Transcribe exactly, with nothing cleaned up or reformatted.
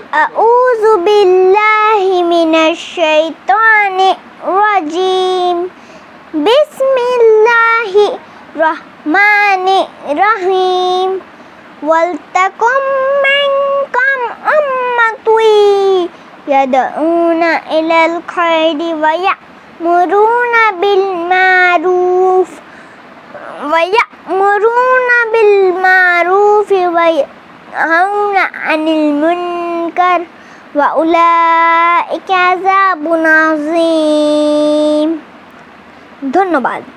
अऊज़ु बिल्लाहि मिनश शैतानिर रजीम। बिस्मिल्लाहिर रहमानिर रहीम। वल्तकुम मिनकुम उम्मतुन यदऊना इलल खैरि व यअमुरूना बिल मारूफ व यअमुरूना बिल मारूफ व यनहौना अनिल मुनकर व उलाइका अज़ाबुन अज़ीम। धन्यवाद।